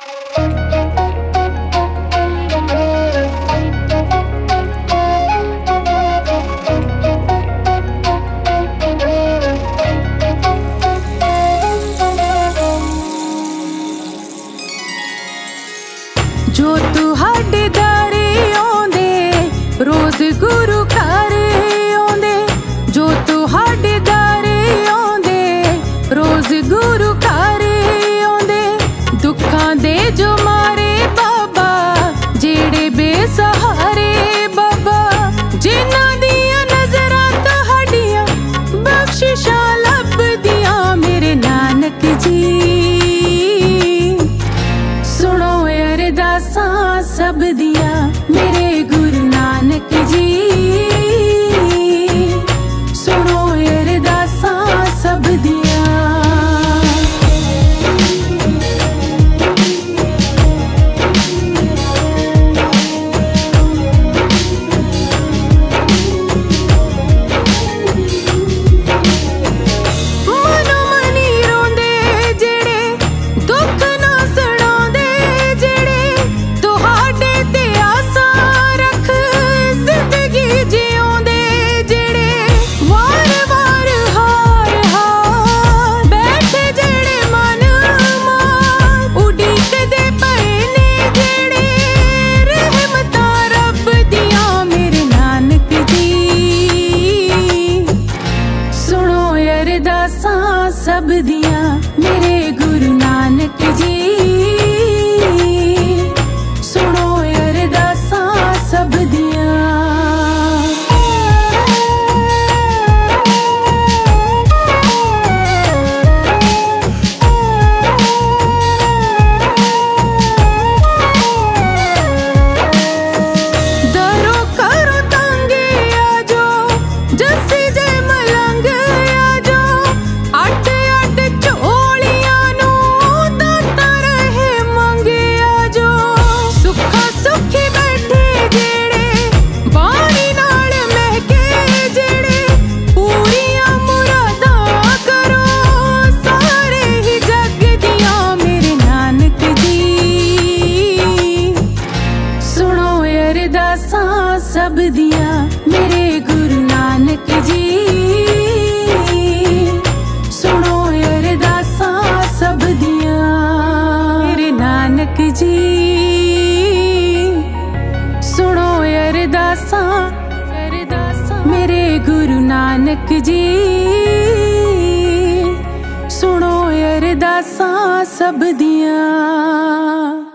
जो तुहाडे दारे आउंदे रोज गुरु घर आउंदे, जो तुहाडे दारे आउंदे रोज गुरु घर आउंदे। दुखां दे जो मारे बाबा जेड़े बेसहारे बाबा, जिन्हां दियां नजरां तुहाडियां बख्शिशां लभदियां मेरे नानक जी। सुनो अरदासां सब दियां मेरे गुरु नानक जी, सुनो अरदासां सब दियां। सब दियां मेरे गुरु नानक जी, सुनो अरदासां सब दियां। दरो करो तंगे आजो जसी जय मलंग आजो, सब दियां मेरे गुरु नानक जी, सुनो अरदासां सब दियां मेरे नानक जी, सुनो अरदासां मेरे गुरु नानक जी, सुनो अरदासां सब दियां।